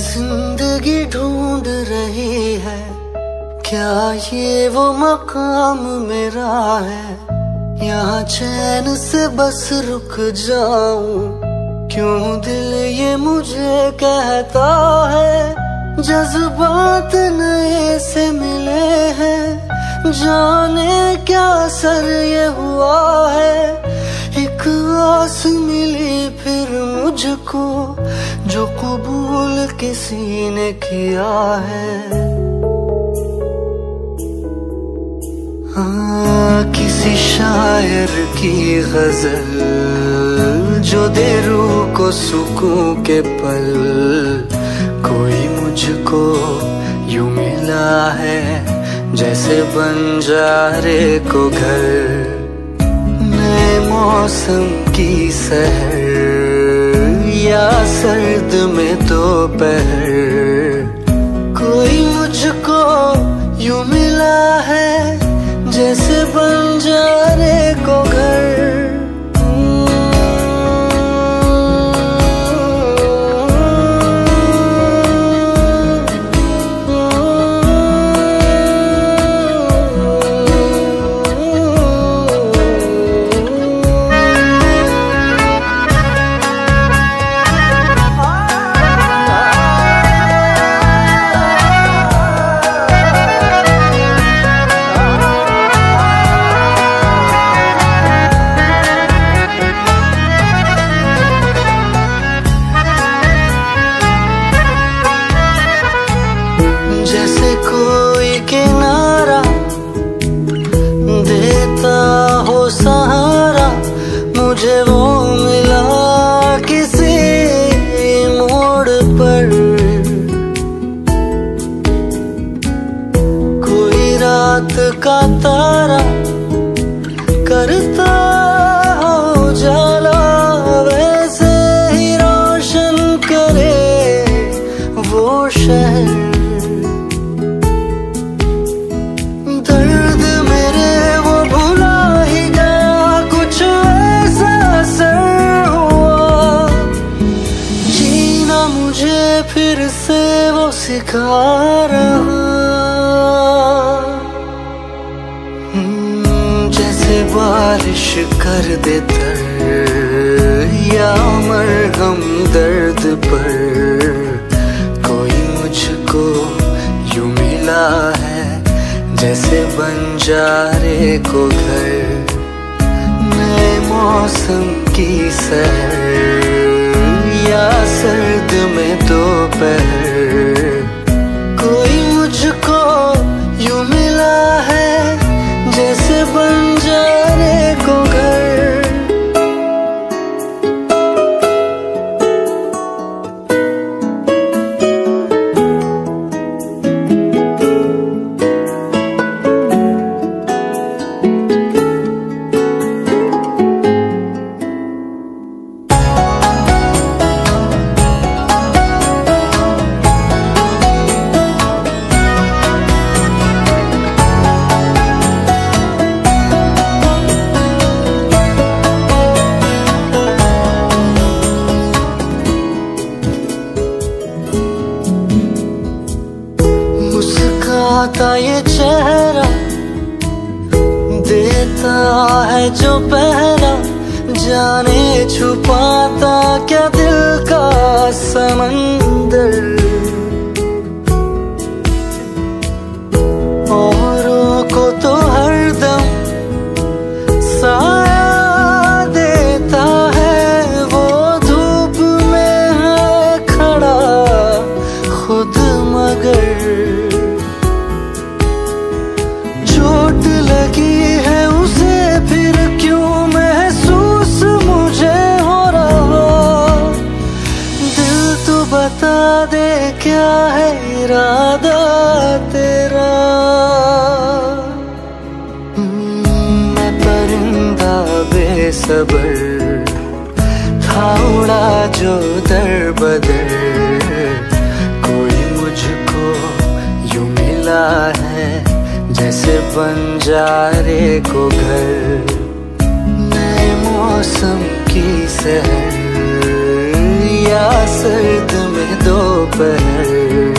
जिंदगी ढूंढ रही है, क्या ये वो मकाम मेरा है? यहाँ चैन से बस रुक जाऊं, क्यों दिल ये मुझे कहता है। जज्बात नए से मिले हैं, जाने क्या सर ये हुआ है। एक आस मिली फिर मुझको, जो कबूल किसी ने किया है। किसी शायर की गजल जो दे रूह को सुकून के पल, कोई मुझको यूं मिला है जैसे बंजारे को घर। नए मौसम की सहर या सर्द में दोपहर, कोई मुझको यूं मिला है जैसे बंजारे को घर। जैसे कोई किनारा देता हो सहारा, मुझे वो मिला किसी मोड़ पर। कोई रात का तारा करता हो जाला, वैसे ही रोशन करे वो शहर। फिर से वो सिखा रहा, जैसे बारिश कर दे तर या मरहम दर्द पर। कोई मुझको यूं मिला है जैसे बंजारे को घर। नए मौसम की सहर या सर्द में दोपहर, कोई मुझको यूं मिला है जैसे बंजारे को घर। मुस्कुराता ये चेहरा देता है जो पहरा, जाने छुपाता क्या दिल का समंदर। औरों को तो हरदम साया देता है, वो धूप में है खड़ा खुद मगर। चोट लगी है उसे फिर क्यों महसूस मुझे हो रहा। दिल तो बता दे क्या है इरादा तेरा। मैं परिंदा बेसबर था उड़ा जो दर बदर, कोई मुझको यूं मिला है जैसे बंजारे को घर। नए मौसम की सहर या सर्द में दो दोपहर